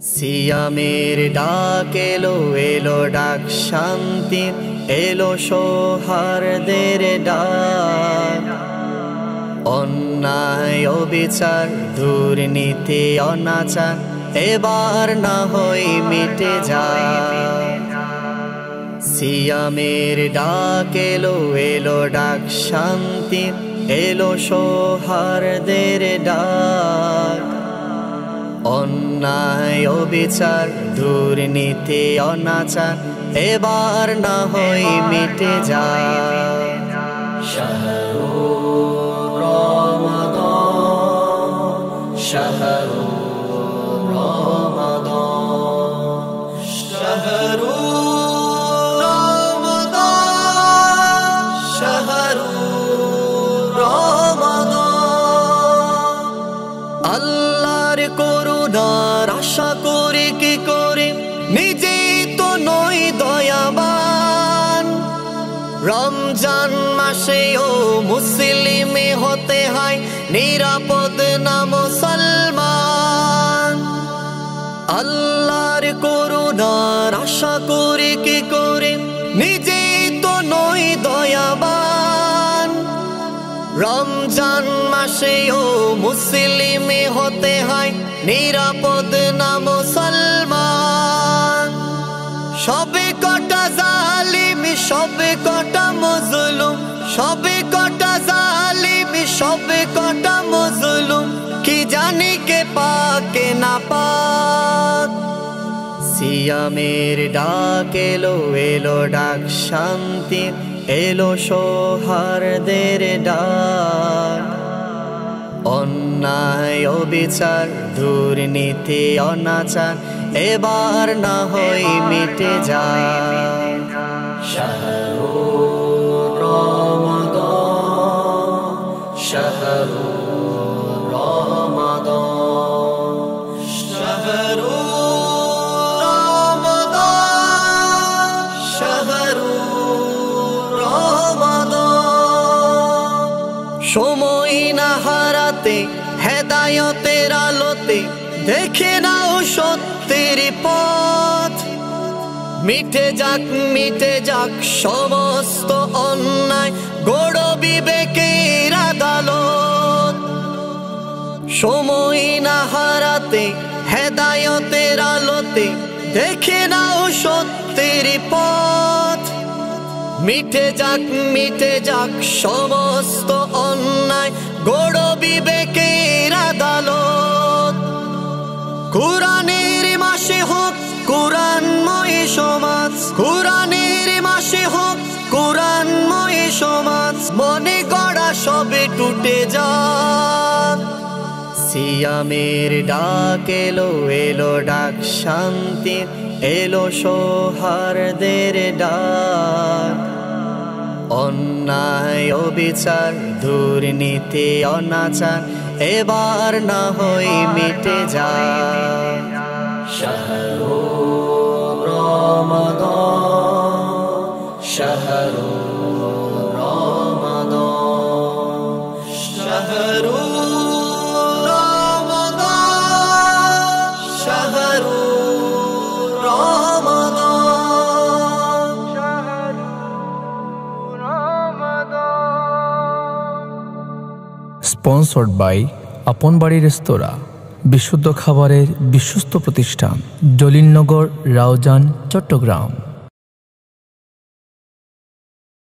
সিয়ামের ডাক এলো এলো ডাক শান্তির, এলো সৌহার্দের ডাক। অন্যায় অবিচার দুর্নীতি অনাচার এবার না হয় মিটে যায়। সিয়ামের ডাক এলো এলো ডাক শান্তির, এলো সৌহার্দের ডাক। অন্যায় অবিচার দুর্নীতি অনাচার এবার না হয় মিটে যায়। শাহরু রমাদান, শাহরু রমাদান, শাহরু রমাদান, শাহরু রমাদান। আল্লাহর করুণার আশা করে কি করে, নিজে তো নই দয়াবান। রমজান মাসেও মুসলিমে হতে হয় নিরাপদ না মুসলমান। আল্লাহর করুণার আশা করে কি করে, নিজে তো নই দয়াবান। রমজান মাসেও মুসলিমে হতে হয় নিরাপদ না মুসলমান। সবে কটা জালিম সবে কটা মজলুম, সবে কটা জালিম সবে কটা মজলুম, কি জানি কে পাকে না পাক। সিয়ামের ডাক এলো এলো ডাক শান্তির, এলো সৌহার্দের ডাক। অন্যায় অবিচার দুর্নীতি অনাচার এবার না হয় মিটে যায়। শাহরু রমাদান, শাহরু রমাদান, শাহরু রমাদান, শাহরু রমাদান। সময় না হারাতে হেদায়েতের আলোতে দেখে নাও সত্যের পথ। মিটে যাক সমস্ত অন্যায়, গড় বিবেকের আদালত। সময় না হারাতে হেদায়েতের আলোতে দেখে নাও সত্যের পথ। মিটে যাক সমস্ত অন্যায়, গড় বিবেকের আদালত। কুরআনের মাসে হোক কুরআনময় সমাজ, কুরআনের মাসে হোক কুরআনময় সমাজ, মনে গড়া সবে টুটে যাক। সিয়ামের ডাক এলো এলো ডাক শান্তির, এলো সৌহার্দের ডাক। অন্যায় অবিচার দুর্নীতি অনাচার এবার না হয় মিটে যায়। শাহরু রমাদান, শাহরু রমাদান, শাহরু রমাদান, শাহরু রমাদান, শাহরু রমাদান। স্পন্সর্ড বাই আপন বাড়ি রেস্তোরাঁ, বিশুদ্ধ খাবারের বিশ্বস্ত প্রতিষ্ঠান, জলিলনগর, রাউজান, চট্টগ্রাম।